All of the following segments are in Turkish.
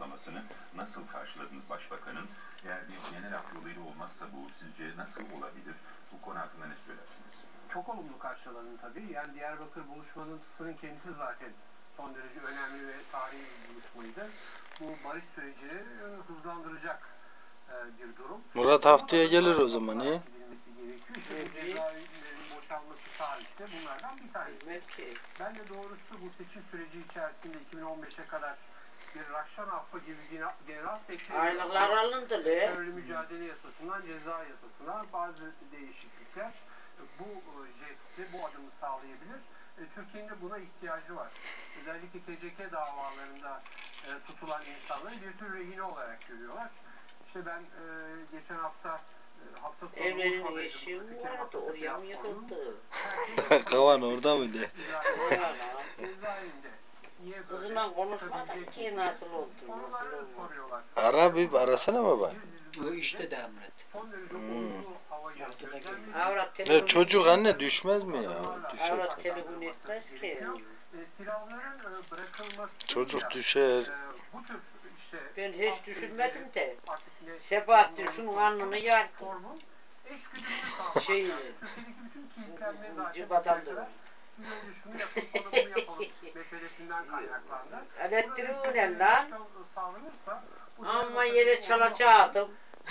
açıklamasını nasıl karşıladınız Başbakan'ın? Eğer bir genel af yoluyla olmazsa bu sizce nasıl olabilir? Bu konu hakkında ne söylersiniz? Çok olumlu karşıladım tabii. Yani Diyarbakır buluşmasının kendisi zaten son derece önemli ve tarihi bir buluşmaydı. Bu barış sürecini hızlandıracak bir durum. Murat haftaya gelir o zaman iyi. İşte bu cezaevlerinin boşalması tarihte bunlardan bir tanesi. Ben de doğrusu bu seçim süreci içerisinde 2015'e kadar bir Rahşan affı gibi bir genel af bekleniyor. Aylıklar alındı le. Terörle mücadele yasasından ceza yasasına bazı değişiklikler bu jesti, bu adımı sağlayabilir. Türkiye'nin de buna ihtiyacı var. Özellikle TCK davalarında tutulan insanları bir tür rehine olarak görüyorlar. İşte ben geçen hafta sonu evlerinin eşiği vardı, oraya mı yıkıldı? Kavan orada mıydı? Cezaevinde. Kızımla konuşmadık ki nasıl oldu, nasıl oldu? Ara bir arasana baba. Bu işte devam et. Avrat telefon Çocuk anne düşmez mi ya? Avrat telefon etmez ki. Silahların bırakılması. Çocuk düşer. Bu tür işte Ben hiç düşünmedim de. Sebahattin şunun alnını yardı. Eşgüdümlü sağlamak. Şeyi. Türkiye'deki bütün kilitlenme zaten. Cıbadandı. Siz önce şunu yapın sonra bunu yapalım meselesinden kaynaklandı. Elektriği lan. Sağlanırsa Ama yere çalacaktım.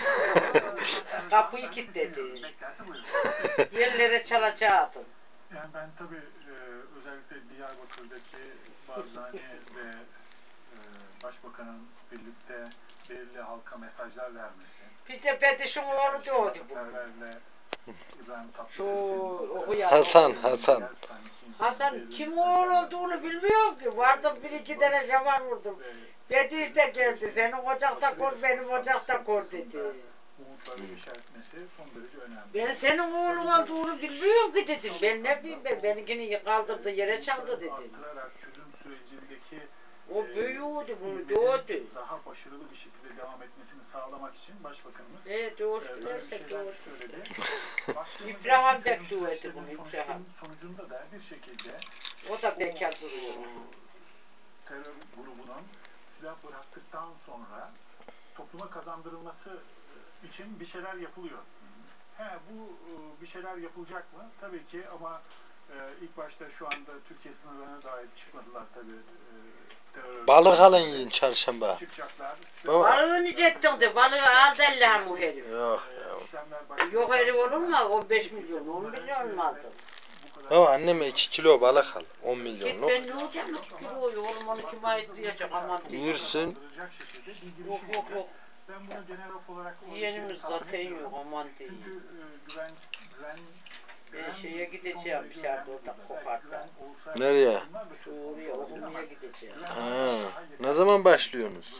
Kapıyı kilitledi. Yerlere çalacaktım. Yani ben tabii özellikle Diyarbakır'daki Barzani ve Başbakan'ın birlikte belirli halka mesajlar vermesi. Bir de Betiş'in oğlu diyordu bu. Perver'le İbrahim Şu Tatlıses'in okuyan. Hasan. Hasan kim oğlu olduğunu bilmiyorum ki. Vardım bir iki tane zaman vurdum. Betiş de geldi. Senin ocakta kor, benim ocakta kor dedi. umutları yeşertmesi son derece önemli. Ben senin oğlun olduğunu bilmiyorum ki dedim. Ben ne bileyim ben. Benimkini kaldırdı yere çaldı dedim. Arttırarak çözüm sürecindeki O büyüyordu bunu doğdu. daha başarılı bir şekilde devam etmesini sağlamak için Başbakanımız doğuştular böyle şeyler söyledi. İbrahim bekliyordu bunu İbrahim. Sonucunda da bir şekilde O da bekar duruyor. terör grubunun silah bıraktıktan sonra topluma kazandırılması için bir şeyler yapılıyor. Bu bir şeyler yapılacak mı? Tabii ki ama ilk başta şu anda Türkiye sınırlarına dair çıkmadılar tabii. Balık alın yiyin çarşamba. Çıkacaklar. Balığı nice ettin de balığı al derler bu herif. Yok Yok herif olur mu? 15 milyon, 10 milyon mu aldın? Baba anneme 2 kilo balık al. 10 Git milyonluk. ben ne olacağım 2 kiloyu oğlum onu kime ayırtlayacak aman diyeyim. Yirsin. Yok. Ben buna genel of olarak Yeğenimiz zaten yok aman diyeyim. çünkü güven Ben şeye gideceğim dışarıda orada kokarda. Nereye? Suriye okumaya gideceğim. Ne zaman başlıyorsunuz?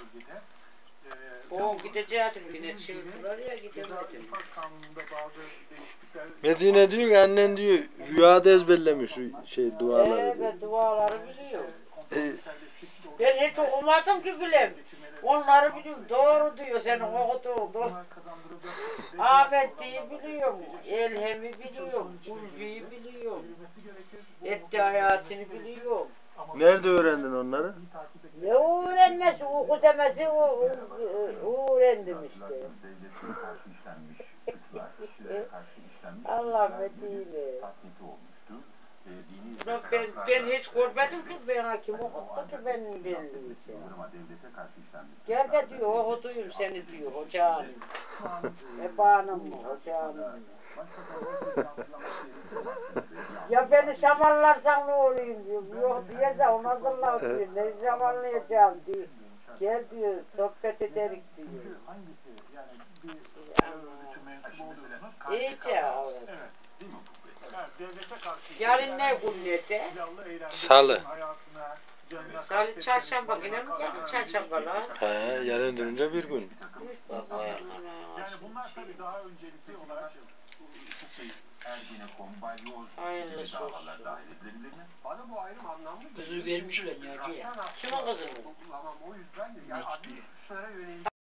O gideceğim yine çığırtılar ya gidemedim. Medine diyor ki annen diyor rüyada ezberlemiş şu duaları diyor. Evet duaları biliyorum. Ben hiç okumadım ki bilem. Onları biliyorum. Doğru diyor senin okuduğun. Doğru. Ahmet diye biliyorum. Elhem'i biliyorum. Ulvi'yi biliyorum. Etti hayatını biliyorum. Nerede öğrendin onları? Ne öğrenmesi, oku demesi öğrendim işte. Allah methiyle. Ben hiç görmedim ki ben kim okuttu ki benim belli şey. Gel de diyor okutuyum seni diyor ocağını. Ebanım mı ocağını mı? Ya beni şamarlarsan ne olayım diyor. Yok diye de onu hazırlar diyor. Ne şamarlayacağım diyor. Gel diyor sohbet ederik diyor. Hangisi yani bir örgütü mensubu oluyorsunuz? İyice ağır. Devlete karşı Yarın ne günlerde? Salı. Salı çarşamba günü mü geldi çarşambalar? Yarın dönünce bir gün. Yani bunlar tabii daha öncelikli olarak Ergenekon, balyoz gibi davalar dahil edilebilir mi? Bana bu ayrım anlamlı. Kızı vermişler ya. Kimin kızını? O yüzden yani adli suçlara yönelik